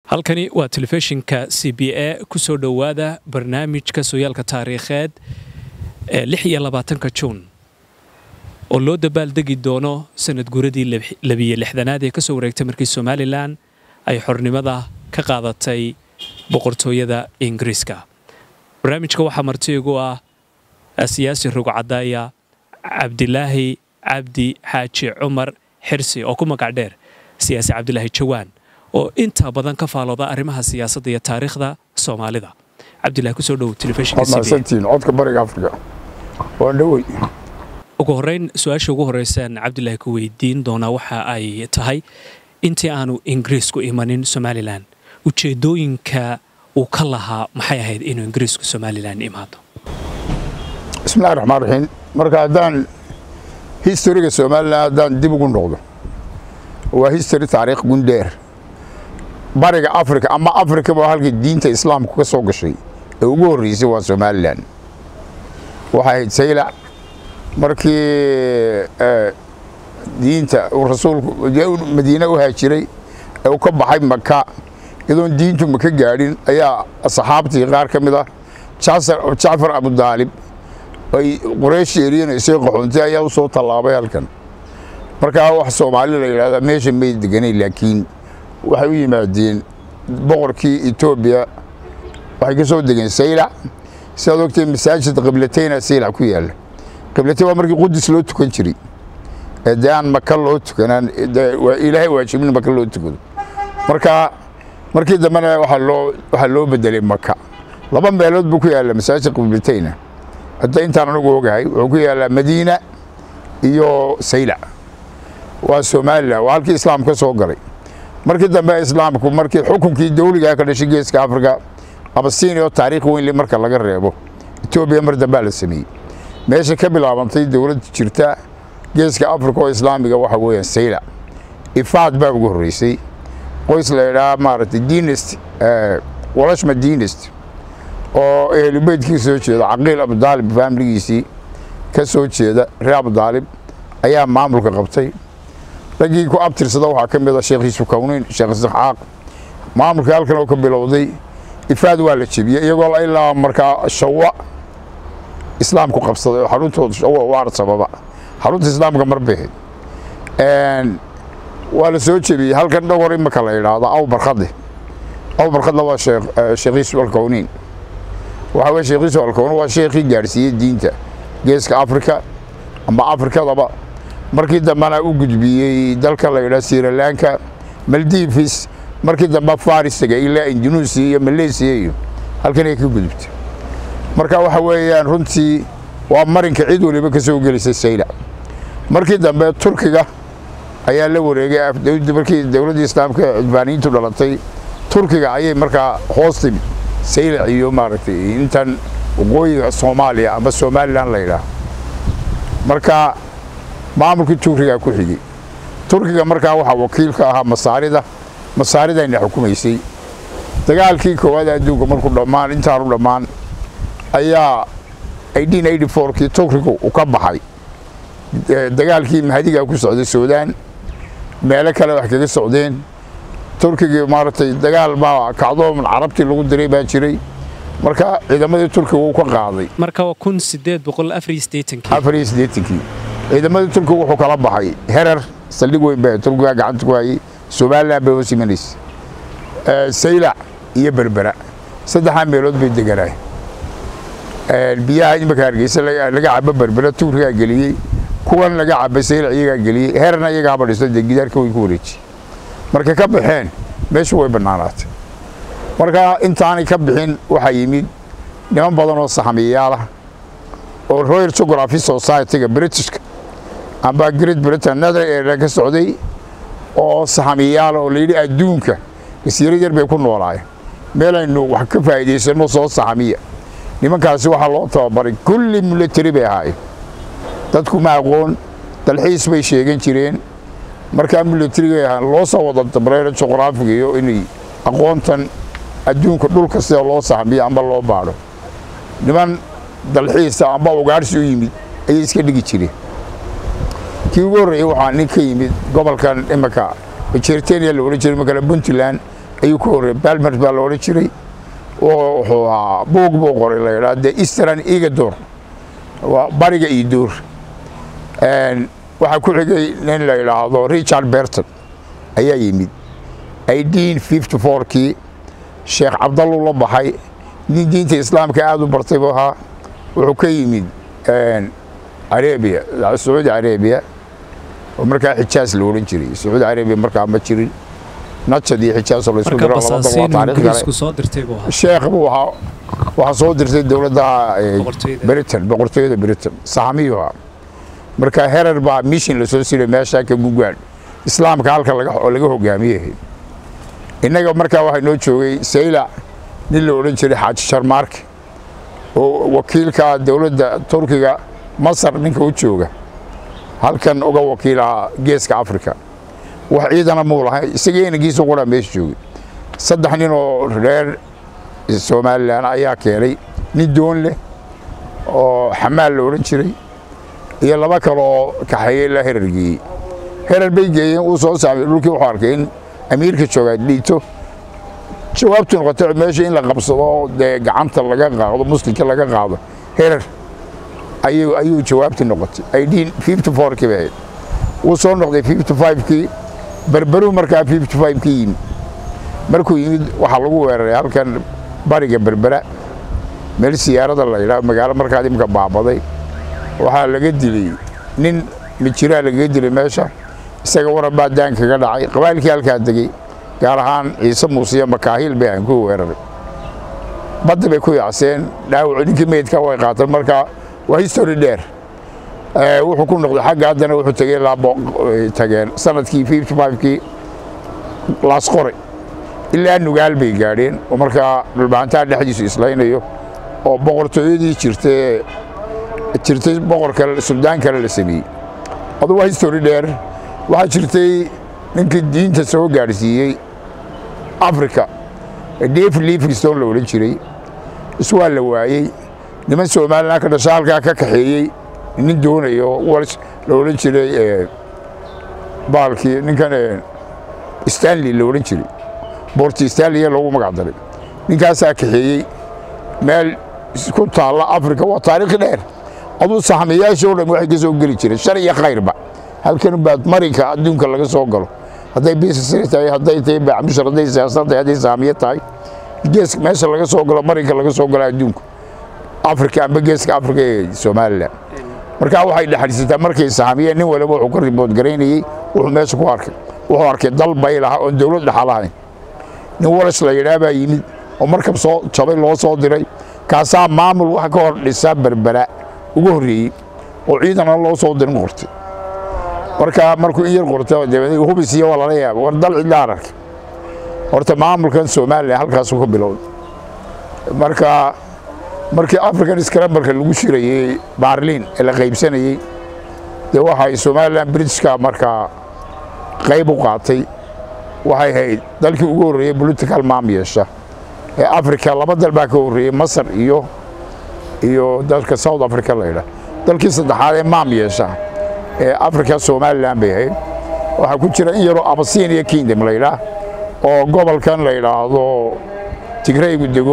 halkani waa telefishinka CBA ku soo dhawaada barnaamijka sooyaalka taariikheed ee 26 Juun oo loo dabaaldegi doono sanad guuradii 62aad ee ka soo wareegtay markii Somaliland ay xornimada ka qaadatay boqortooyada Ingiriiska. barnaamijka waxaa marti ugu ah siyaasi rugcadaya Cabdilaahi Cabdi Xaaji Cumar Xirsi oo ku magac dheer siyaasi Cabdilaahi Jawaan oo inta badan ka faalooda arrimaha siyaasadda iyo taariikhda Soomaalida. Cabdilaahi ku soo dhaw telefishinka CBA codka bariga Afrika waa dhawey. ugu horeyn su'aasha ugu horeysan Cabdilaahi ku weydiin doona waxa ay tahay intii aanu Ingiriisku imanin Somaliland ujeedooyinka uu ka lahaa maxay ahayd inuu Ingiriisku Somaliland imaado. Bismillahir Rahmanir Rahiim. Marka hadaan historiga Somaliland hadaan dib ugu noqdo waa history taariikh gundheer bariga Afrika ama Afrika waa halkii diinta Islaamku ka soo gashay ee ugu horeysay waa Somaliland. waxay sayla markii diinta rasuulku Madiina u haajiray ee ka baxay Makka idoon diintu ma ka gaadhin ayaa asxaabtii qaar kamid ah Jaafar Abu Talib ay Quraysh yeeriyeen isoo qaxoontay ayaa u soo talaabay halkan. marka wax Soomaali la yiraahdo meesha may deganay laakiin waxay u yimaadeen boqorkii Ethiopia waxay ka soo degeen Sayla sidoo kale masaajid qiblateena Sayla ku yaal. qiblateena waa markii Qudus loo tukan jiray eedaan Makka loo tukanaan Ilaahay waajibin Makka loo tukado. markii dambana waxa loo bedelay Makka laba meelood buu ku yaal masaajid qiblateena hadda intaan anagu ogahay wuxuu ku yaal Madiina iyo Sayla waa Soomaaliland waa halkii Islaamka soo galay. markii dambe Islaamku markii xukunkii dawliga ka dhashay geeska Afrika Abasiiniyo taariikh weyn marka laga reebo Ethiopia mar dambe la sameeyay meesha ka bilaabantay dawlad jirta geeska Afrika oo Islaamiga waxa weeyaan Sayla. Ifaad baa ugu horeysay qoys la yiraahdo maartay dynasty walashma dynasty oo ehelbeedkii soo jeeda Aqil Abu Talib family-giisii ka soo jeeda reer Abu Talib ayaa maamulka qabtay. lagii ku abtirsada waxa kamid ah Sheekh Yusuf Kawnin Sheekh Isxaaq maamulka halkan oo ka bilowday Ifaad waa la jibiyay iyagoo ilaa marka Shawa Islaamku qabsaday xaruntooda Shawa waa sababa xarunta Islaamka marbeed waa la soo jibiyay halkan dhowr imka la yiraahdo Abu Barkhad waa Sheekh Yusuf Kawnin waxa weeye Sheekh Yusuf Kawnin waa sheekhi gaarsiiyay diinta geeska Afrika ama Afrikadaba markii dambana u gudbiyay dalka la yiraahdo Sri Lanka Maldives markii dambe Faris ilaa Indonesia iyo Malaysia iyo halkan ay ka gudubtay. marka waxa weeyaan runtii waa marinka cid waliba ka soo gelisay Sayla. markii dambe Turkiga ayaa la wareegay markii dawladda Islaamka Cudbaaniyiintu dhalatay Turkiga ayay marka hoostay Sayla iyo maaragtay intan waqooyiga Soomaaliya ama Somaliland la yiraahdo. marka maamulkii Turkiga ku xigay Turkiga marka waxa wakiil ka ahaa masaarida inay xukumaysay. dagaalkii koowaad adduunka markuu dhamaan intaan u dhamaan ayaa 1884kii Turkiga uu ka baxay dagaalkii Mahdiga ku socday Suudaan meelo kale wax kaga socdeen. Turkiga maartay dagaal baa kacdoon Carabtii lagu diray baa jiray marka ciidamadii Turkiga uu ka qaaday marka waa 1884 ciidamadii Turkiga wuxuu kala baxay Herar saldhig weyn baa Turkiga gacanta ku hayay Somaliland baa wasiimanis Sayla iyo Berbera saddex meelood bay deganay. biyaha imika Hargeysa laga cabo Berbera Turkiga galiyay kuwan laga cabo Sayla iyaga galiyay Herarna iyaga badhiso gidaarka way ku wareejiyay. marka ka baxeen meesha way banaanaatay. marka intaanay ka bixin waxa yimid niman badan oo saxamiyaal ah oo Royal Geographical Society-ga British amba Great Britain ee ka socday oo saxamiyaal oo leeyahay adduunka jasiirad yar bay ku noolaayeen meel aynu wax ka faa'iideysano soo saxamiya. nimankaasi waxa loo tababaray kulli military bay ahaayeen dadku ma aqoon dalxiis bay sheegan jireen marka military-ga loo soo wada tababaray juqraafiga iyo inay aqoontan adduunka dhulka sida loo saxamiya amba loo baaro niman dalxiis amba ugaarsi u yimid ay iska dhigi jireen. kii ugu horeeyay waxa nin ka yimid gobolkan imaka Chirtenia la oran jiray marka Puntland ayuu ku horreeyey balmer baa la odhan jiray wuxuu ahaa buug buu qoray la yidhaha the eastern egador waa bariga iyo door waxaa ku xigay nin la yidhaahdo Richard Burton ayaa yimid 1854kii sheekh cabdallu la baxay nin diinta islaamka aad u bartay buu ahaa wuxuu ka yimid Arabia Saudi Arabia markaa xijaas la oran jiray Saudi Arabia markaa ma jirin nacadii xijaas la isku diro taariikh soo dirtay buu ahaa sheekh buu ahaa waxa soo dirtay dawladda Britain boqortooyada Britain saamiyo markaa herer baa mission la soo siray meesha ka gugaan islaamka halka laga hogaamiyay inaga markaa waxa noo joogay Sayla nin la oran jiray Xaaji Sharmark oo wakiilka dawladda Turkiga Masar ninka u jooga halkan uga wakiila geeska Afrika wax ciidana muu lahay isageena giisu qora meesha joogay saddex nin oo reer Soomaaliland ayaa keenay nin doon leh oo xamaal la oran jiray iyo laba kale oo kaxeeyay la herargii herar bay geeyeen uu soo saamay dhulkii wuxuu arkay in amiirka jooga dhiito jawaabtu noqotay meesha in la qabsado gacanta laga qaado muslimka laga qaado herar ayuu jawaabti noqotay 1854 kii uu soo noqday 55kii barbaru markaa 55kii yimid markuu yimid waxa lagu weeraray halkan bariga berbera meel siyaarada la yiraahdo magaalo markaa imka baabaday waxa laga dilay nin mijira laga dilay meesha isaga waran baa daan kaga dhacay qabaalkii halka dagay gaar ahaan Ciise Muuse Makaahil bay aan ku weeraray badda bay ku yaaceen dhaawac ninkii meedka way qaateen markaa waa history dheer wuxuu ku noqday xagga haddana wuxuu tageen sanadkii 55kii laas qoray ilaa nugaal bay gaadheen oo markaa dhulbaantaa dhexdiisu islaynayo oo boqortooyadii jirtay boqorka suldaan kale la sameeyey adu waa history dheer waxaa jirtay ninkii diinta soo gaadhsiiyey Afrika David Livingstone la oran jiray iswaa la waayey niman Soomaaliland ka dhashay halka ka kaxeeyay nin doonayo la oran jiray baalkii ninkan Stanley la oran jiray Port Stanley lagu magac daray ninkaas kaxeeyay meel ku taala Afrika waa taariikh dheer aduu saxamiyaasha oo dhan waxay ka soo gali jireen shar iyo khayrba halkan baad marinka adduunka laga soo galo haday business tahay haday tahay bacmushar haday siyaasadda haday saamiye tahay gees meesha laga soo galo marinka laga soo galo adduunka Afrika ama geeska Afrika ee Soomaaliland markaa waxay dhaxalisay markay saamiye nin walba wuxuu ka report gareynayay wuxuu meesha ku arkay wuxuu arkay dal baylaha oo dawlad dhaxalahayn nin walash la yiraahdo yimid oo markab soo jabay loo soo diray kaasa maamul wax ka hor dhisa berbera ugu horeeyay oo ciidana loo soo dirin qortay markuu in yar qortay dawladda hubisiyo wala la yaab war dal cidla arag horta maamulkan Soomaaliya halkaas uu ka bilowday markii African Scramble lagu shirayay Berlin ee la qaybsanayay waxa Soomaaliland Britishka markaa qayb u qaatay waxay ahayd dalkii ugu horeeyay political maamulsha ee Afrika laba dal baa ka horeeyay Masar iyo dalka South Africa la yiraahdo dalkii saddexaad ee maamulsha ee Afrika Soomaaliland bay ahayd waxa ku jira in yaro Abyssinia Kingdom la yiraahdo oo gobolkan la yiraahdo Tigray uu dego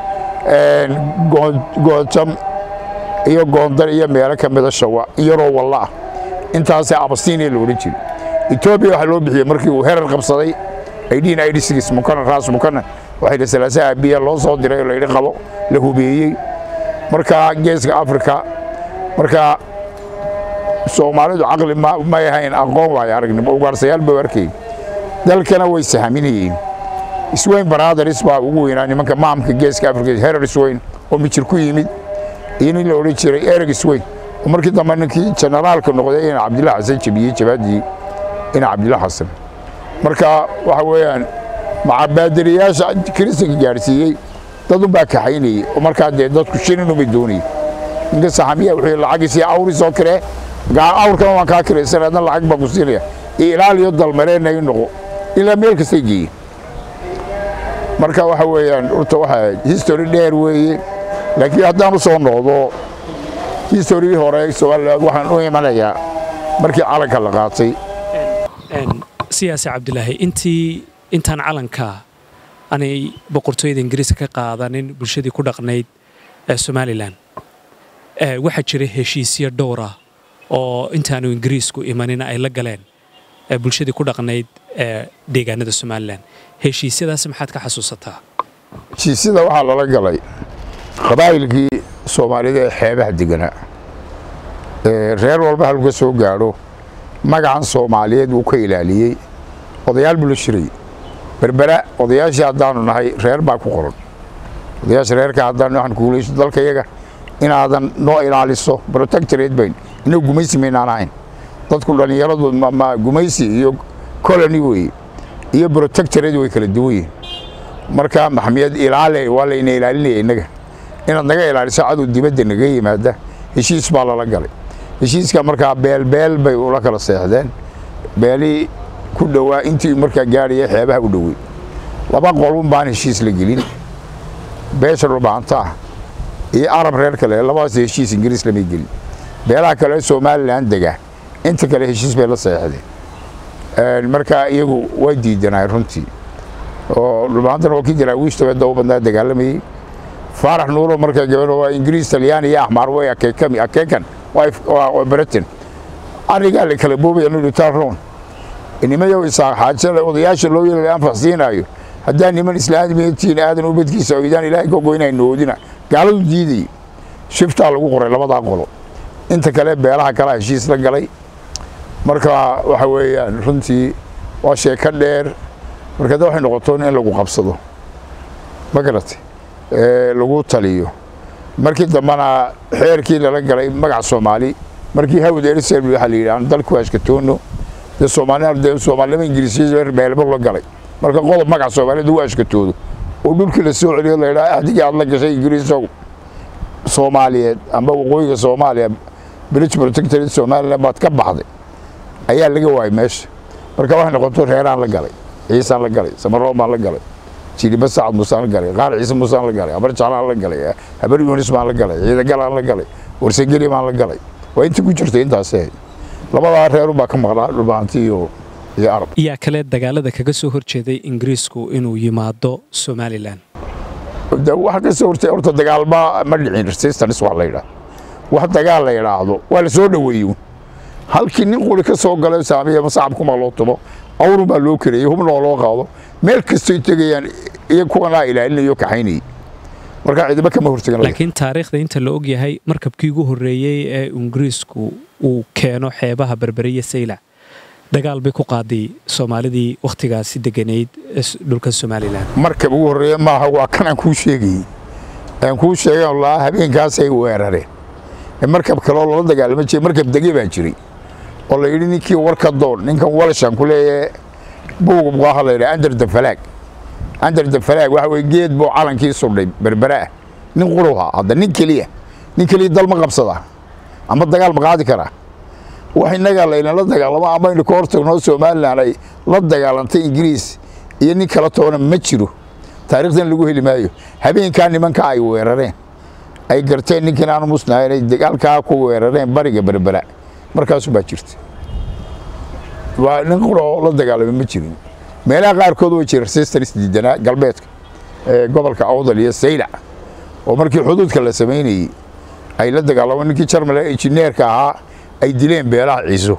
Goocham iyo Gondar iyo meelo ka mid ah Shawa yaro wallah intaas Abyssinia loo oran Ethiopia waxa loo bixiyay markii uu herar qabsaday 1886 mukana raas mukana waxay dhasalaasay biya loo soo diray la qabo la hubiyay marka geeska Afrika marka Soomaalidu aqli ma yahayn aqoon way aragnimo ugaarsayaal ba arkay dalkana way sahaminayeen Isweyn Brothers baa ugu weynaa nimanka maamulka geeska Afrika herar Isweyn oo mijir ku yimid in la oran jiray Eric Isweyn oo markii dambe ninkii generaalka noqday in Cabdillah Xasan jabiyay jabadii in Cabdillah Xasan marka waxa weeyaan macabaadiriyaasha Kristiga gaarsiiyay dad baa ka xaynay oo marka dadku shirinu ma doonay inta saxamiya wixii lacag si awri soo kare awrkan waan ka kiraysan adan lacag ba ku siinaya ilaaliyo dalmareenay noqo ila meel kasta geeyay marka waxa weeyaan urta waxa history dheer weeye laakiin haddaan soo noqdo history hore Soomaaliland waxaan u imanayaa markii calanka la qaatay siyaasi Cabdilaahi intaan calanka aanay boqortooyada ingiriiska ka qaadanin bulshadii ku dhaqnayd somalilan waxaa jira heshiisyo dhowra oo intaanu ingiriisku imanina ay la galeen bulshadii ku dhaqnayd deegaanada somalilan heshiisyadaas maxaad ka xasuusataa heshiisyada waxaa lala galay qabaa'ilkii soomaalida ee xeebaha deganaa reer walba halka soo gaadho magacan soomaaliyeed uu ka ilaaliyey odayaal buu la shiray berbera odayaashii haddaanu nahay reer baa ku qoran odayaasha reerka haddaanu waxaan kuulayso dalka iyaga inaadan noo ilaaliso protectorate bayn inuu gumaysi maynaan ahayn dadku dhallinyaradu ma gumaysi iyo colony weeye iyo protectorate way kala duwan yihiin marka maxamiyad ilaale waa layna ilaalinaya innaga inaad naga ilaaliso cadow dibadda naga yimaada heshiis baa lala galay heshiiska markaa beelbeel bay ula kala seexdeen beelii ku dhowaa intii markaa gaadhaya xeebaha u dhowey laba qolun baan heshiis la gelin beesha dhulbaanta ah iyo arab reer kale labadaas heshiis ingiriis lamay gelin beelaha kale somalilan dega inta kale heshiis bay la seexdeen markaa iyagu way diidanay runtii oo dhulbaantana waa kii daraawiishta wadda u badnaa dagaalamayey faarax nuuro markaa gabadha waa ingiriis talyaani iyo axmaar way akeekan waa britain arigaa la kala boobaya nudutaron nimayow isaaq xaajada odayaasha loo yeelay aan faxsiinayo haddaan niman islaamiyiin aadan u badkiisa oo idaan ilaahay ka goynay noodina gaaladu diiday shiftaa lagu qoray labadaa qolo inta kale beelaha kala heshiis la galay marka waxa weeyaan runtii waa sheeko dheer marka waxay noqoto in lagu qabsado ma garatay lagu taliyo markii dambana xeerkii lala galay magac Soomaali markii hawd ersel waxa la yiraahdo dalku ashkatoono Soomaalida Ingiriisiga reer beelba la galay marka qodob magac Soomaalidu waa ashkatoodo oo dhulkii la soo celiyo la yiraahdo adiga aad la gashay Ingiriisow Soomaaliyeed amba waqooyiga Soomaaliya British Protectorate Soomaaliland baad ka baxday ayaa laga waayay meesha marka waxay noqoto reeraan la galay ciisan la galay Samaroon baan la galay Jiliba Saad Musa la galay qaar Ciise Musa la galay abar Jaalaan la galay habar Yunis baan la galay ciida galaan la galay warsageli baan la galay waa inta ku jirtay intaas labada reer baa ka maqnaa dhulbaantii iyo arab iyo kale dagaalada kaga soo horjeeday ingiriisku inuu yimaado Somaliland waxa ka soo hortay horta dagaal ma dhicin resistance wax la yiraahdo wax dagaal la yiraahdo waa la soo dhaweeyo halkii nin qori ka soo galay saamiya masaab kuma loo tumo awru baa loo kareeyay hubna loo qaado meel kasta ay tagayaan iyo kuwana ilaalinayo ka xaynay marka ciidama kama hortagan laakiin taariikhda inta la og yahay markabkii ugu horeeyay ee ingiriisku uu keeno xeebaha berberiya sayla dagaal bay ku qaaday Soomaalidii waqtigaasi deganeyd dhulka Somaliland markab ugu horeeyay maaha waa kan ku sheegay Allah habeenkaas ay weerareen markab kale oo la dagaalamay markab degay baa jiray oo la yiri ninkii warka doon ninkan walashan ku leeyahay buug waxa la yiraahdo under the flag waxa way geed buu calankii sudhay berbera nin quruha hadda nin kaliya dal ma qabsada ama dagaal ma qaadi kara waxa inaga la dagaalamo ama in ka hortagno Soomaaliland ay la dagaalantay Ingiriis iyo nin kala toona ma jiro taariikhdan lagu heli maayo habeenka nimanka ay weerareen ay garteen ninkan aan musnaayay dagaalka ku weerareen bariga berbera markaas baa jirtay waa nin qoro la dagaalamay ma jirin meelaha qaarkood way jireen resistance diidana galbeedka gobolka Awdal iyo Sayla oo markii xuduudka la sameeyay ay la dagaalameen ninkii Jarmal engineerka ahaa ay dileen beelaha Ciiso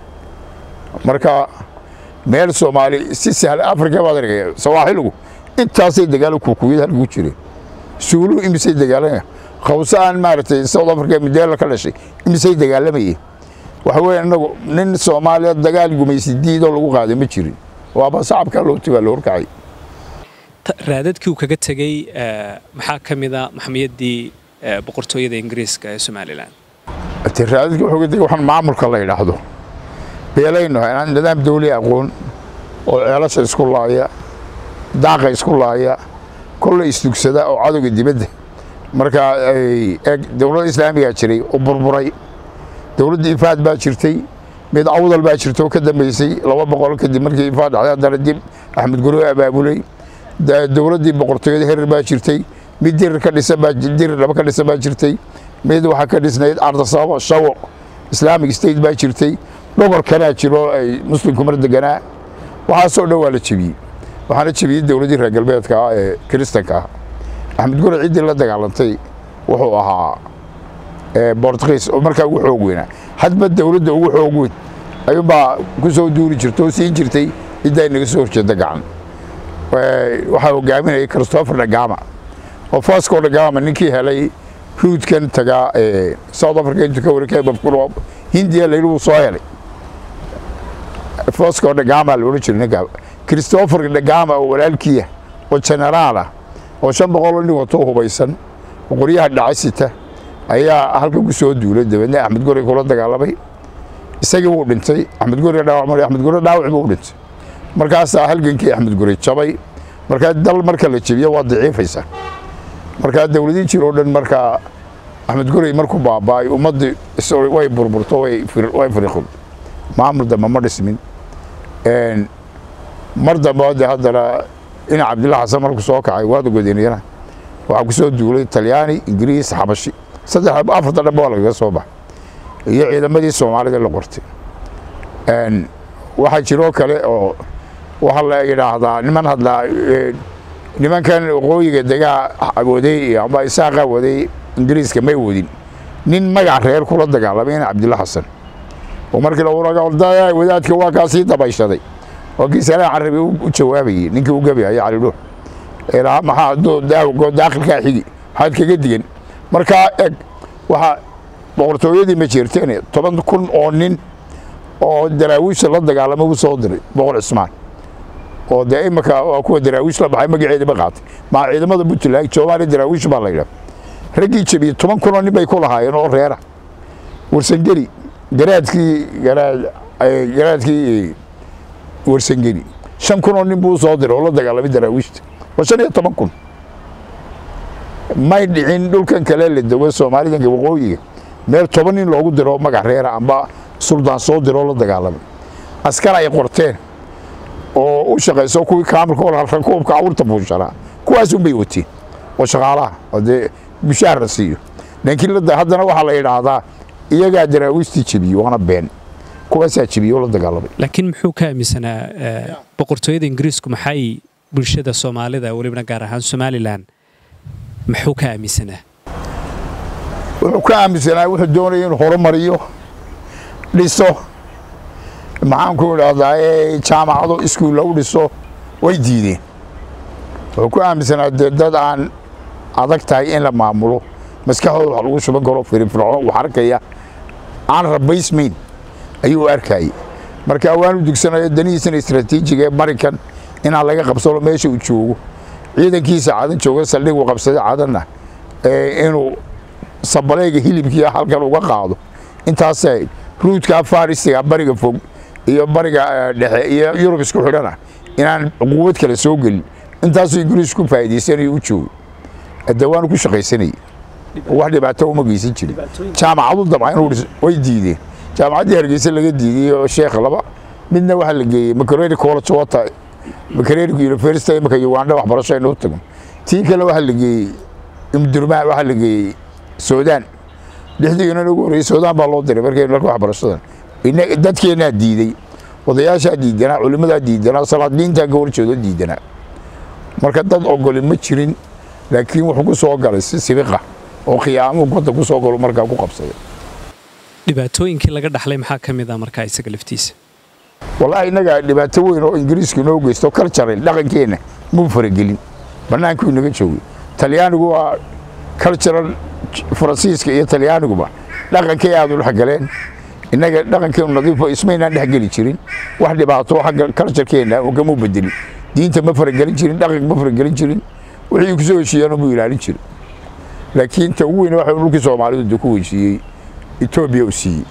marka meel Soomaali si sahal Afrika baad aragay Soomaaligu intaasay dagaal ku kuwid halku jireen suulu imisay dagaalamay khawsaan maartay South Africa mideel ka dhashay imisay dagaalamay waxa weeye anagu nin Soomaaliya dagaal gumaysi diido lagu qaaday ma jirin waaba shacabka loo tiba loo kacay raadadkii uu kaga tagay maxaa kamida maxamiyadii boqortooyada Ingiriiska ee Somaliland raadadkii wuxuu tagay waxaan maamulka la yiraahdo beelayno inaan nidaam dawli aqoon oo ceelasha isku laaya daaqa isku laaya kullu istugsada oo cadowga dibadda marka dawladda islaamiga jiray oo burburay dawladda ifaad baa jirtay mid awdal baa jirto ka dambeysay 200 kadib markii ifaad dhacday dib Axmed Gurey abaabulay dawladdii boqortooyada herer baa jirtay mid dir ka dhisan baa laba ka dhisan baa jirtay mid waxa ka dhisnayd Ardasaabo Shawo Islamic State baa jirtay dhogor kana jiro ay muslimku mar deganaa waxa soo dhawaala jibiyay waxaana jabiyey dowladdii reer galbeedka ah ee kiristanka ah. axmed gurey ciddii la dagaalantay wuxuu ahaa Boortaqiis oo markaa ugu xoog weynaa. hadba dowladda ugu xoog weyn ayuunbaa ku soo duuli jirtay oo siin jirtay cidda inaga soo horjeeda gacan. waxaa hogaaminayay Christopher Dagama oo Vasco da Gama ninkii helay huudkan tagaa South Africa intuu ka wareegay babkulo Hindiya leeyahay soo helay. Vasco da Gama loo jiray ninka Christopher da Gama oo walaalkiisa oo generaal ah oo 500 nin wato hubaysan oo qoryaha dhacaysita ayaa halka ku soo duulay dabadna Axmed Gurey kula dagaalamay. isagii wuu dhintay. Axmed Gurey dhaawac buu dhintay. markaas halgankii Axmed Gurey jabay. markaa dal marka la jabiyo waa daciifaysa. markaa dawladii jiro dhan markaa Axmed Gurey markuu baabay ummadii way burburto way fariiqo maamul dama ma dhismin. mar dambe haddana in Cabdillah Xasan markuu soo kacay waad go'dooniyana waxa ku soo duulay Talyaani, Ingiriis, Xabashi afar dhanba laga soo baxay iyo ciidamadii Soomaalida la qortay. waxa jiro kale oo waxa la yiraahdaa nimankan waqooyiga degaa awooday ama isaaqa waday Ingiriiska may wadin nin magac reer kula dagaalamay Cabdillah Xasan oo markii la waraaqay wadaadka waa ka sii dabayshaday oo kiisana Carabi u jawaabayay ninkii u gabay Cali Dhuux ilaa maxaa daaqilka xigi had kaga digan. marka waxa boqortooyadii ma jirteen 10,000 oo nin oo daraawiish la dagaalamay uu soo diray boqor Ismaan oo deeymaka waa kuwa daraawiish la baxay magaceeda ba qaatay ma ciidamada Puntland Soomaali daraawiish baa la yiraahdaa. ragii jabiyay 10,000 oo nin bay ku lahaayeen oo reera warsangeli garaadkii warsangeli 5,000 oo nin buu soo diray oo la dagaalamay daraawiishta. 15,000 may dhicin dhulkan kale la dawo Soomaalida waqooyiga meel 10 nin loogu diro magac reera amba suldaan soo diro la dagaalamay. askar ay qorteen oo u shaqeyso kuwii kaamilka oo rakoobka awrta buushara kuwaas bay watiin oo shaqaalaha oo mushaar siiyo. laakiin haddana waxa la yiraahdaa iyaga daraawiishtii jabiyo wana been kuwaas jabiyo la dagaalamay. laakiin muxuu ka aaminsanaa boqortooyada Ingiriisku maxay bulshada Soomaalida waliba gaar ahaan Somaliland muxuu ka aaminsanaa? wuxuu ka aaminsanaa wuxuu doonayay inuu horumariyo dhiso maxaan ku yiraahdaa jaamacado iskuul u dhiso way diideen. wuxuu ku aaminsanaa dad aan adag tahay in la maamulo maskaxdooda wax lagu shuban karo firfircoon wax arkaya aan rabaysmayn ayuu arkay. marka waanu dugsanay danihiisa istiraatiijiga ee Mareykan in laga qabsado meesha uu joogo ciidankiisa caadan jooga saldhig uu qabsaday caadana inuu sabaleega hilibkiisa halkan uga qaado. intaas ay ruudka Farisiga bariga fog iyo bariga dhexe iyo Yurub isku xidhana inaan quwad kale soo gelin. intaas Ingiriis ku faa'iideysanay u joogo adawaan ku shaqaysanay wax dhibaato uma geysan jirin. jaamacadu dabcan way diideen. jaamacadii Hargeysa laga diiday oo sheekh laba midna waxa la geeyay Makerere College wata Makerere University markay Uganda wax barasho inuu tago. tii kale waxa la geeyay Imdurmaan waxa la geeyay Suudaan. dhexdiina ugu horeeyay Suudaan baa loo diray markay wax barashadan dadkeena diiday odayaasha diidana culimada diidana salaadiinta gobolkooda diidana. marka dad ogol ma jirin laakiin wuxuu ku soo galay si sibiqa oo qiyaamo go'da ku soo galo markaa ku qabsaday. dhibaatooyinkii laga dhaxlay maxaa kamid ah markaa isaga laftiisa? wallahi inaga dhibaato weyn oo Ingiriisku noo geysto culture dhaqankeena muu faragelin banaanku inaga joogay. Talyaanigu waa cultural Faransiiska iyo Talyaaniguba dhaqankay aad u dhaxgaleen. inaga dhaqankeenu nadiif oo ismayna dhaxgali jirin wax dhibaato xagga culture-keena oo kama bedelin. diinta ma faragelin jirin dhaqanka ma faragelin jirin wixii ku soo heshiiyeen oo ilaalin jirin. laakiin ta ugu weyn waxa dhulkii Soomaalidu ku heshiiyay Ethiopia u siiyay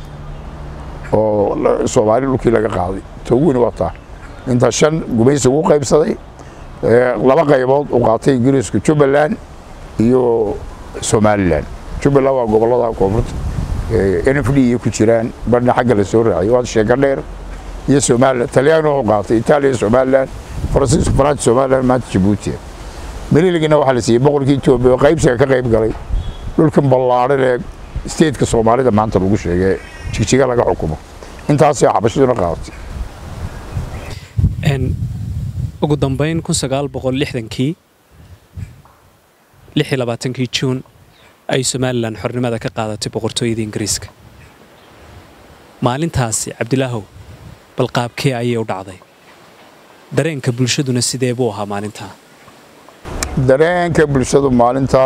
oo Soomaali dhulkii laga qaaday. ta ugu weyn waa taa inta 5 gumaysi ugu qaybsaday laba qaybood u qaatay Ingiriisku Jubaland iyo Somaliland. Jubaland waa gobolada koonfurta NFD ku jiraan barna xagga la soo raacay waa sheega dheer iyo Somaliland. Talyaanigu qaatay Italy Somaliland Faransiisku France Somaliland ma Djibouti. Meeligina waxa la siiyay boqorkii Itoobiya qaybsiga ka qayb galay dhulkan ballaaran ee state-ka Soomaalida maanta lagu sheegay jigjiga laga xukumo. intaas ay xabashaduna qaadatay. ugu dambayn 1960kii 26 Juun ay Somaliland xornimada ka qaadatay boqortooyada Ingiriiska maalintaasi Cabdilaahow bal qaabkee ayay u dhacday dareenka bulshaduna sidee buu ahaa maalinta dareenka bulshadu maalinta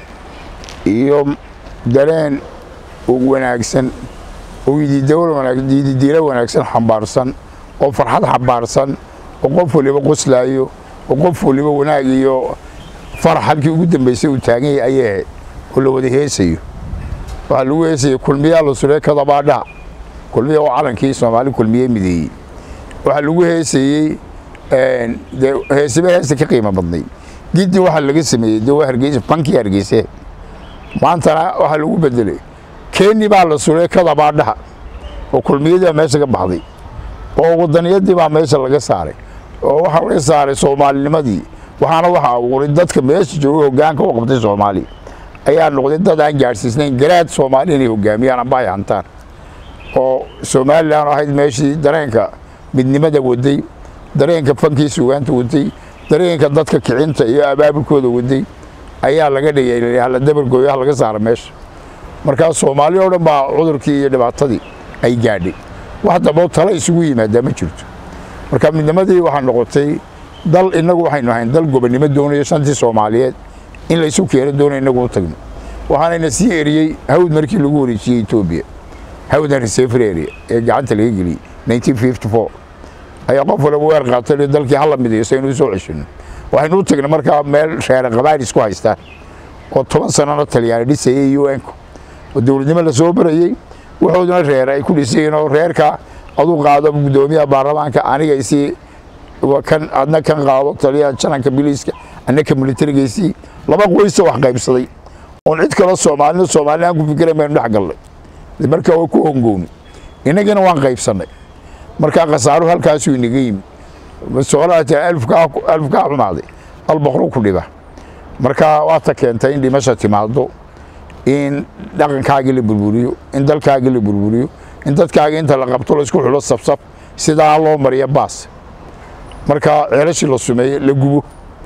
iyo dareen ugu wanaagsan oo diidida wanaagsan xambaarsan oo farxad xambaarsan oo qof waliba qoslaayo oo qof waliba wanaag iyo farxadkii ugu dambeysay uu taagan yahay ayay oo la wada heesayo waxa lagu heesay kulmiyaa la suray ka dabaadha kulmiyaa oo calankii Soomaali kulmiyay mideeyay waxa lagu heesayay heesiba ka qiimo badnay gidi waxa laga sameeyay dawaa Hargeysa banki Hargeysa maanta waxa lagu bedelay Kenya baa la suray ka dabaadha oo kulmiyada meesha ka baxday oo wadaniyadii baa meesha laga saaray oo waxa laga saaray Soomaalinimadii waxaana waxa abuuray dadka meesha jooga hoggaanka u qabtay Soomaali ayaa noqday dad aan gaarsiisnayn garaad Soomaali inay hoggaamiyaan amba ay hantaan oo Soomaaliland ahayd meeshii dareenka midnimada waday dareenka fankiisa suugaanta waday dareenka dadka kicinta iyo abaabulkooda waday ayaa laga dhigay hal dabar gooyaha laga saaray meesha marka Soomaali oo dhan baa cudurkii iyo dhibaatadii ay gaadhay wax dabo tala isugu yimaada ma jirto marka midnimadii waxa noqotay dal inagu waxaynu ahayn dal gobonimo doonayo shantii Soomaaliyeed in la isu keeno doonayo inagu u tagno waxaana sii eriyay hawd markii lagu wareejiyay Itoobiya hawdan reserve area ee gacanta laga geliyay 1954 ayaa qof waliba weer qaatay dalkii hal mid ah inuu soo ceshin waxaynu u tagnay marka meel reer qabaar isku haystaan oo 10 sano Talyaani dhisay UN oo dawladnimo la soo barayay wuxuuna reer ay ku dhisayeen oo reerka adu qaado gudoomiyaha baarlamaanka aniga isii kan adna kan qaado taliya jananka biliiska annaka militarigiisii laba qoys wax qaybsaday oo cid kale Soomaaliland ku fikirayeen dhax galay marka way ku hongooni inagana waan qaybsanay marka qasaaro halkaas uu inaga yimi mas'uuliyadda alf ka xumaaday albaqru ku dhiba marka waa ta keentay in dhimasho timaado in dhaqankaaga la burburiyo in dalkaaga la burburiyo in dadkaaga inta la qabto la isku xulo safsaf sida loo mariyo baas marka ceelashii la sumeeyay la gubo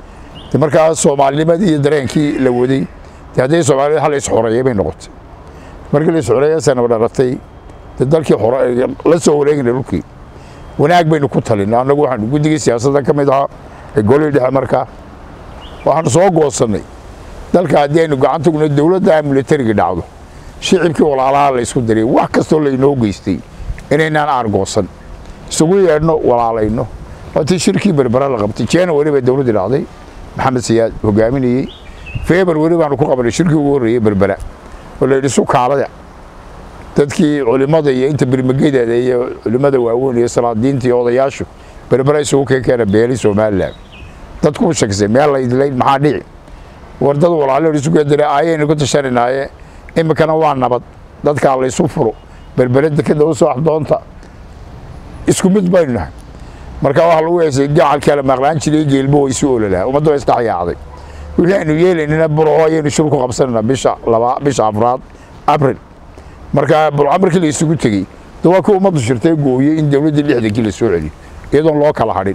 marka Soomaalinimadii iyo dareenkii la waday haday Soomaaliya hal is xoreeyay bay noqotay markii la is xoreeyay sanad dharatay dalkii xoreeyay la soo wareegay dhulkii wanaag baynu ku talinaa anagu waxaan gudiga siyaasadda ka mid ah ee golay dhexe marka waxaan soo goosanay dalka hadii aynu gacanta ugu dawladda militariga dhacdo shicibkii walaalaha la isku diray wax kasto la inoo geystay inaynan argoosan isugu yeedno walaalayno watii shirkii berbera la qabtay January bay dawladda dhacday Maxamed Siyaad hogaaminayay February baan ku qabanay shirkii ugu horeeyay berbera oo la isu kaalada dadkii culimada iyo inta birmageedada iyo culimada waaweyn iyo salaadiinta iyo odayaashu berbera isugu keenay beeli Soomaaliland dadku shaqsay meel la idlay maxaa dhici wardada walaalo isugu diray ayayna ku tashanaynaayeen imikana waa nabad dadka la isu furo berberada ka dhow soo doonta isku mid bayna marka waxa lagu yeesay gacal kale maqlaan jiray geelbo way soo ololaa ummadda iska xayaaday waxaanu yeelanina buro ayaynu shirku qabsanana bisha April marka April la isugu tagay waa ku ummaddu shirtay gooyay in dawladda 60 la soo celiyo iyadoo loo kala hadhin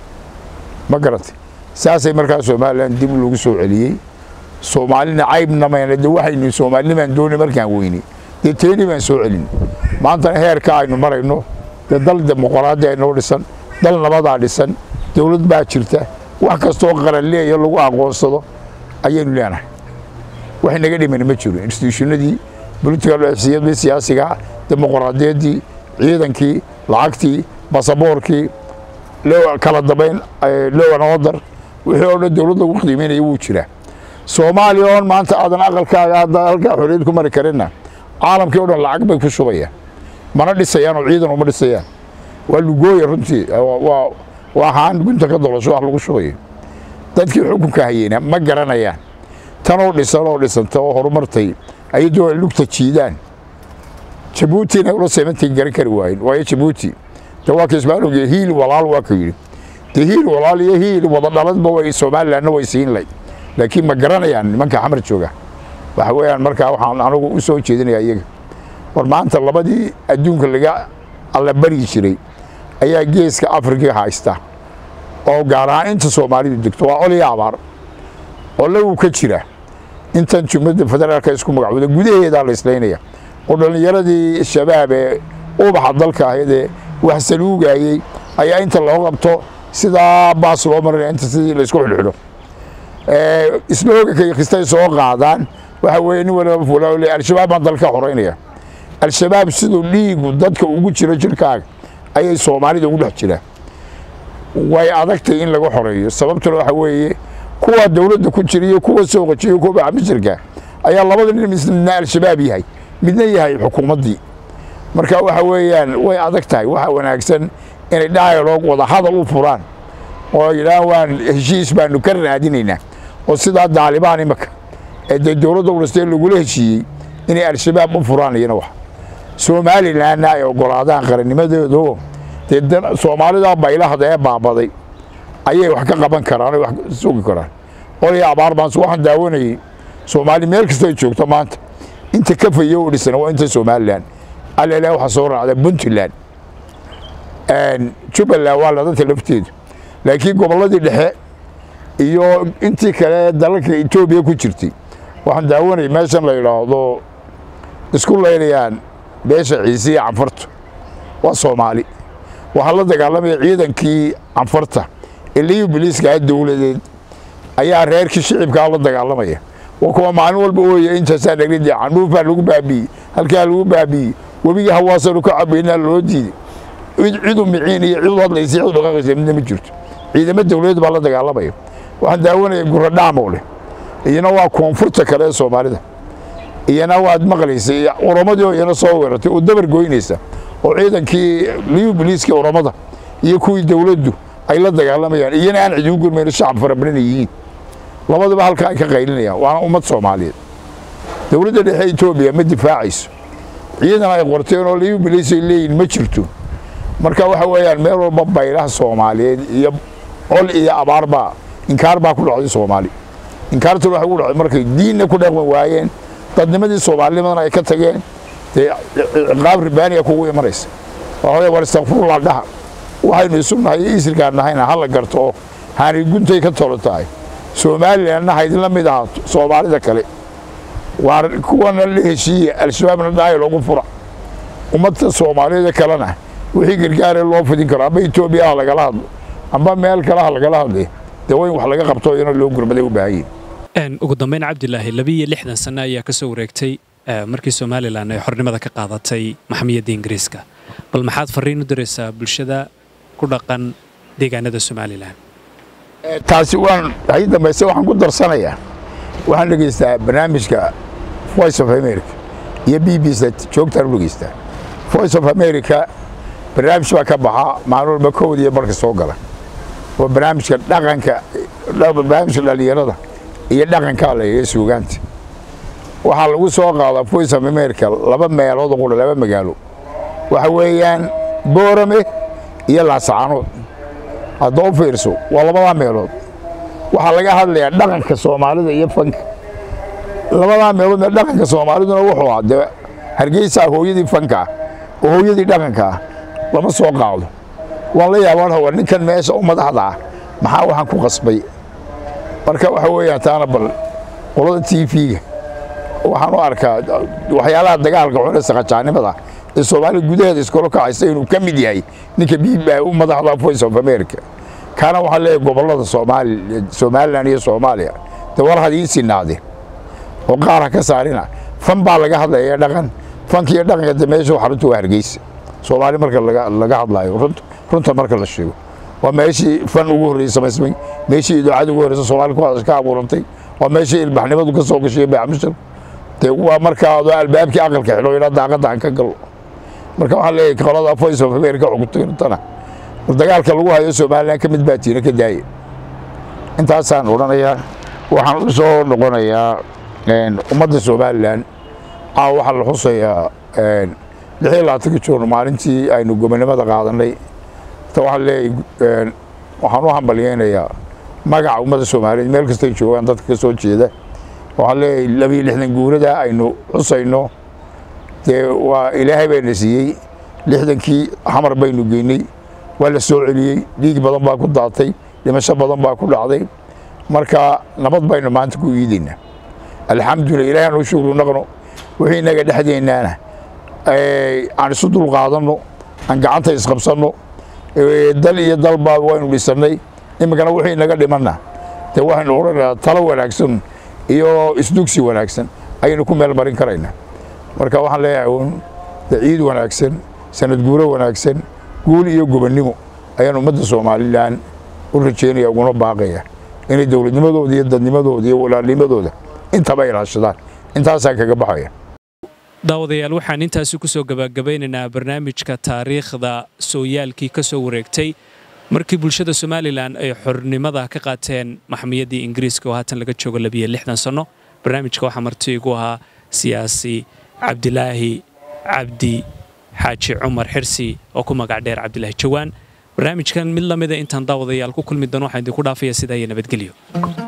ma garantay saasay markaa Soomaaliland dib loogu soo celiyay Soomaalina caybna ma yana waxaynu Soomaaliland doonay markaan weynay teeni baan soo celin maanta heerka aynu marayno dal dimuqraadi ah noo dhisan dal nabada dhisan dawlad baa jirta wax kasto qaran leeyahay lagu aqoonsado ayaynu leenahay wax naga dhiman ma jiro institutionadii political siyaasiga dimuqraadiyadii ciidankii lacagtii basaboorkii loo kala dabayn loo order wixii oo dawladda ugu qiimeynayay wuu jira Soomaaliya oo maanta aadan aqalkaaga dalka xorriyad ku mari karina caalamkii oo dhan lacag bay ku shubayaan mana dhisayaan oo ciidan uma dhisayaan waa lugooy runtii waa haan gunta ka dolasho wax lagu shubayo dadkii xukunka hayeen ma garanayaan tan oo dhisanta oo horumartay ayadoo lugta jiidaan Djibouti na ula seemantay garan kari waayeen waayo Djibouti tawaak ismaaluga hiil walaal waa ka yiri hiil walaal iyo hiil wada dhaladba way Soomaaliland way siin lay laakiin ma garanayaan nimanka xamar jooga waxa weeyaan marka waxaan anigu u soo jeedinayaa iyaga war maanta labadii adduunka laga alla bari jiray ayaa geeska Afrika haysta oo gaar ahaan inta Soomaalidu degto waa col iyo abaar oo lagu ka jira intan jumhuriyadda federaalka isku magacooda gudaheeda la islaynaya oo dhalinyaradii shabaab ee ubaxa dalka ahayd wax saluugayay ayaa inta loo qabto sida baas loo maray inta sidii la isku xidho islooga ka qistay soo qaadaan waxa weeye nin walba fuulaa al-shabaab baan dalka xoreynaya al-shabaab sidoo dhiigu dadka ugu jira jirkaaga ayay Soomaalida ugu dhex jiraan way adagtay in lagu xoreeyo sababtuna waxa weeye kuwa dawladda ku jiriyo kuwa soo qajiyo kuwaamisirka ayaa labada nin midna al-shabaab yahay midna yahay xukuumadii marka waxa weeyaan way adagtahay waxa wanaagsan inay dialogue wada hadal u furaan oo ilaawan heshiis baanu ka raadinaynaa oo sida Taliban imaka ee dawladda Ruushka lagu heshiiyay inay al-shabaab u furaan iyana wax Soomaaliland ay ogolaadaan qarannimadooda Soomaalida baylahada ee baabaday ayay wax ka qaban karaan wax sugi karaan oo ay abaar baan soo waxaan daawanayay Soomaali meel kasta ay joogto maanta inta ka fayo dhisan waa inta Soomaaliland alaa waxa soo raacday Puntland Jubaland waa la dadka lafteedu laakiin gobolladii dhexe iyo intii kale dalka Itoobiya ku jirtay waxaan daawanay meeshan la yiraahdo isku leeyaan beesha Ciise Canfarta waa Soomaali waxa la dagaalamay ciidankii Canfarta ilaa booliiska dawladeed ayaa reerkii shicibka la dagaalamaya oo kuwa maalin walba oo inta saadagrid canuufa lagu baabi halka lagu baabi wabiga hawaasan ka cabayna loo diiday ciidu miciin iyo ciidu hadlaysay ciidu dhaqaaqaysa midna ma jirto ciidamada dawladda baa la dagaalamaya waxaan daawanay guradhaamo leh iyana waa koonfurta kale ee Soomaalida iyana waa maqlaysay oromadii iyana soo weerartay oo dabar gooynaysa oo ciidankii liibliiska oromada iyo kuwii dawladdu ay la dagaalamayaan iyana aan cid u gurmeen shacab farabadan yihiin labadaba halka ay ka qaylinayaan waana ummad Soomaaliyeed dawladda dhexe Itoobiya ma difaacayso ciidan ay qorteen oo liibliis ay leeyihiin ma jirto marka waxa weeyaan meel walba baylaha Soomaaliyeed iyo col iyo abaarba inkaar baa ku dhacday Soomaali inkaartu waxa uu dhacay markay diinna ku dhaqan waayeen dadnimadii Soomaaliyeed ay ka tageen qaab ribaaniya kugu imanaysa waxa war astaghfirullah dhaha waxaynu isugnahay isirkaanahayna hal la garto haani guntay ka tolotay Soomaaliland hayd la mid ah Soomaalida kale war kuwana la heshiiyay al-shabaabna dhaay loogu fura ummadda Soomaalida kalena wixii gargaar loo fidin karo ama Itoobiya laga hadlo amba meel kale laga hadlay dawayn wax laga qabto in loo gurmaday u baahan ugu dambeyn Cabdilaahi 62 sano ayaa ka soo wareegtay markii Soomaaliland ay xornimada ka qaadatay maxkamada Ingiriiska bal maxaad fariin u diraysaa bulshada ku dhaqan deegaanada Soomaaliland taasi waan ay dambeysay waxaan ku darsanayaa waxaan dhageystaa barnaamijka Voice of America iyo BBC joogtaan u dhageystaa Voice of America barnaamij baa ka baxa maalin walba koodiya marka soo gala oo barnaamijka dhaqanka dhalinyarada iyo dhaqanka la yeesho suugaanta waxa lagu soo qaadaa Voice of America laba meelood oo laba magaalo waxa weeyaan Boorame iyo Laascaanood hadoo fiirso waa labada meelood waxa laga hadlayaa dhaqanka Soomaalida iyo fanka labada meelood dhaqanka Soomaaliduna wuxuu ahaa Hargeysa hooyadii fanka oo hooyadii dhaqanka lama soo qaado wala yaabaa ninkan meesha u madaxda maxaa waxaan ku qasbay marka waxa weeyaan taana bal qolada TV-ga waxaan u arkaa waxyaalaha dagaalka cunaysa qajaanimada ee Soomaaliya gudaheeda iskoo kacaysa inuu ka mid yahay ninka biiba u madaxda Voice of America kana waxa leeyahay gobolada Soomaaliland iyo Soomaaliya dawar hadii sinaade oo qaar ka saarina fan baa laga hadlayaa dhaqan fankiyo dhaqanka meesha xarunta Hargeysa Soomaali marka laga hadlayo runta marka la sheego waa meeshii fan ugu horeeyay samaysmay meeshii idaacada ugu horeeyay Soomaali ku hadasha ka abuurantay waa meeshii ilbaxnimadu ka soo gashay baamishal waa marka albaabkii aqalka xidho ila daaqada aan ka galo marka waxa leeyahay qolada Voice of America ugu tirtana dagaalka lagu hayo Soomaaliland ka mid baatina ka daayay intaasaan oranayaa waxaan u soo noqonayaa ummadda Soomaaliland waxa la xusayaa 16 Juun maalintii aynu gobonimada qaadanay waxaan u hambalyeeynaa magaca ummadda Soomaaliyeed meel kasta ay joogaan dadka ka soo jeeda waxaan leeyahay 62 guurada aynu xusayno waa Ilaahay bayna siiyay 60kii xamar baynu geynay waa la soo celiyay dhiig badan baa ku daatay dhimasho badan baa ku dhacday marka nabad baynu maanta ku iidaynaa alxamdulillah ilaahay noo shukru naqno wixii inaga dhexdeennaana aan isu dulqaadanno aan gacanta isqabsanno dal iyo dalbaa waynu dhisannay iminkana wixii inaga dhimanna dee waxaynu odhanaynaa talo wanaagsan iyo isdugsi wanaagsan ayaynu ku meel marin karaynaa marka waxaan leeyahay ciid wanaagsan sanad guuro wanaagsan guul iyo gobonnimo ayaan ummadda Soomaaliland u rajeynaya uguna baaqaya inay dawladnimadooda iyo dadnimadooda iyo walaalnimadooda intaba ilaashadaan intaasaan kaga baxaya daawadayaal waxaan intaasi ku soo gabagabeynaynaa barnaamijka taariikhda sooyaalkii ka soo wareegtay markii bulshada Soomaaliland ay xornimada ka qaateen maxkamiyadii Ingiriiska oo haatan laga joogo 62 sano barnaamijka waxa marti igu ahaa siyaasi Cabdilaahi Cabdi Xaaji Cumar Xirsi oo ku magac dheer Cabdilaahi Jawaan barnaamijkan mid lamida intaan daawadayaal ku kulmi doono waxaan idinku dhaafayaa sida ay nabadgelyo